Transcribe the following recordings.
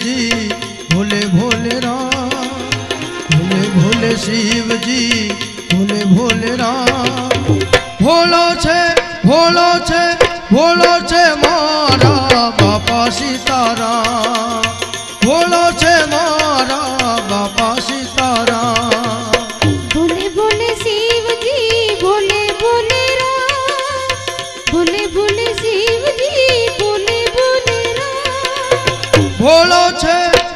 जी भोले भोले राम, भोले भोले शिव जी भोले भोले राम। भोलो छे भोलो छे भोलो छे मारा बापा सीताराम, भोलो छे मारा बापा सीताराम। भोले भोले शिव जी भोले भोले राम, भोले भोले शिव जी भोले भोले राम। भोलो छे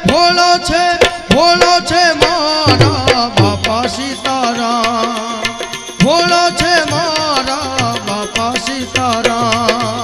भोलो छे मारा बापा सीताराम, भोलो छे मारा बापा सीताराम।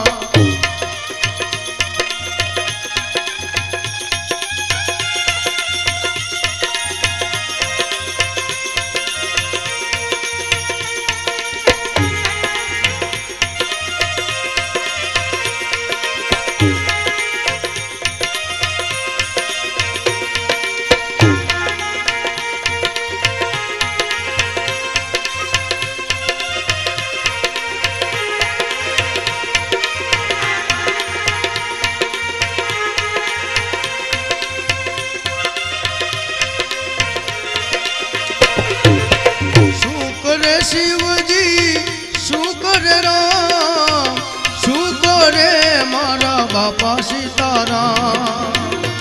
शिव जी शुक्र राम, शुक्र मारा बापा सीताराम।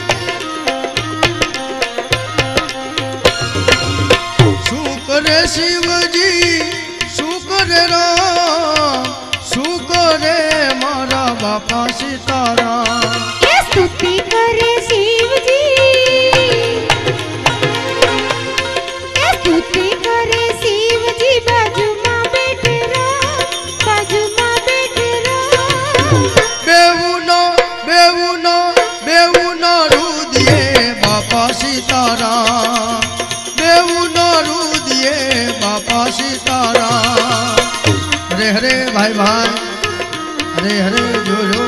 शुक्र शिव जी शुक्र राम, शुक्र मारा बापा सीताराम। स्तुति करे शिव जी, स्तुति करे शिव जी, बाजू मां बैठे राम, बाजू मां बैठे राम। बेऊनो रुदिए बापा सीताराम, बेऊनो रुदिए बापा सीताराम। हरे हरे भाई भाई, हरे हरे जो जो।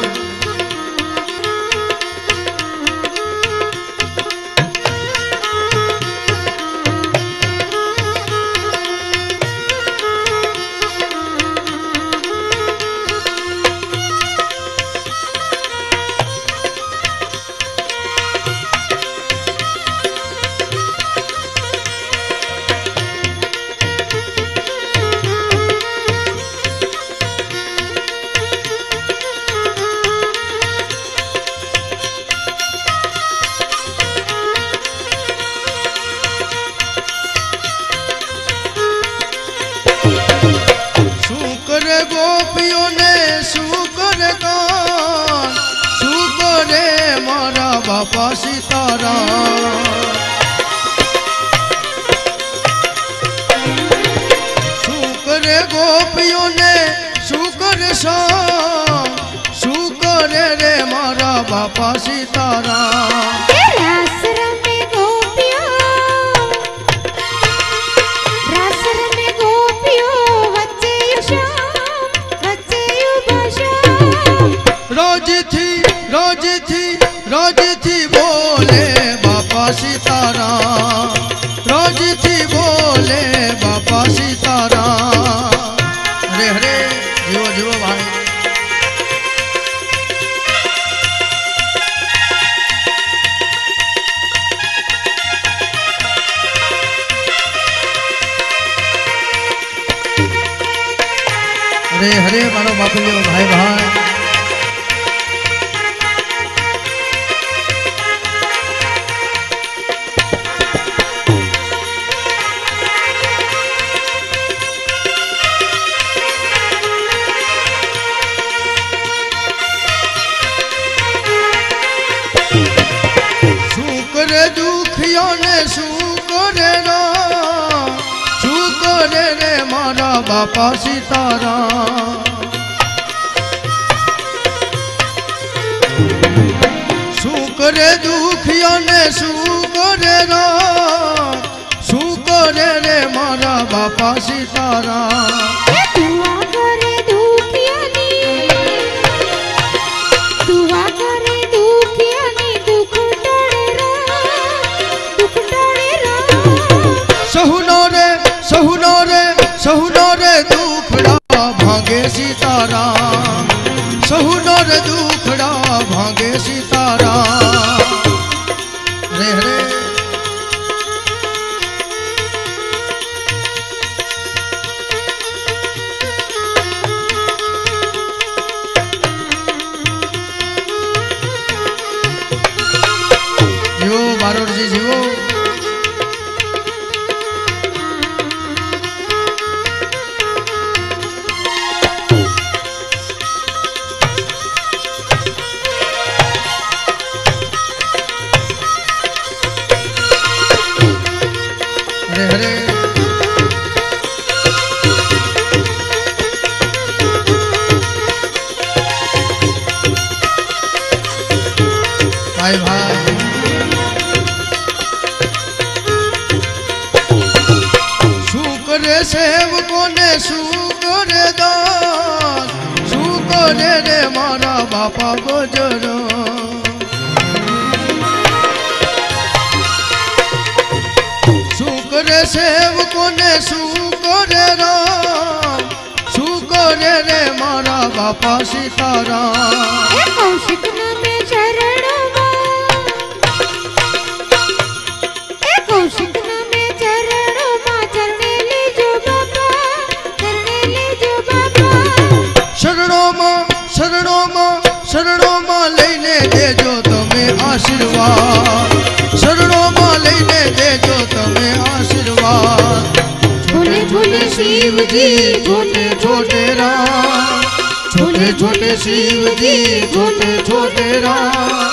गोपियों ने शुक्र गान, शुक्र मारा बापा सीताराम। शुक्र गोपियों ने शुक्र शाम, शुक्र रे मारा बापा सीताराम। रोज थी बोले बापा सीताराम, रोज थी बोले बापा सीताराम। हरे हरे जीवो जीवो भाई। हरे हरे मानो बापू भाई भाई। दुखियों ने शुक्र राम, शुक्र रे मारा बापा सीताराम। शुक्र दुखियों ने शुक्र राम, शुक्र रे मारा बापा सीताराम। सहुनो रे दुखड़ा भागे सीताराम, सहुनो रे दुखड़ा भागे सीताराम। भाई भाई शुक्र सेवकों ने शुक्र दान शुक्र रे मारा बापा गुजरो शुक्र सेवकों ने शुक्र राम शुक्र रे मारा बापा सीताराम कौशिक में चरण कौशिक में चरण चरणे ले जो बाबा चरणे ले जो बाबा शरणों मां लईने देजो तमे आशीर्वाद शरणों मां लईने देजो तमे आशीर्वाद छोटे छोटे शिव जी छोटे छोटे राम छोटे छोटे शिव जी छोटे छोटे राम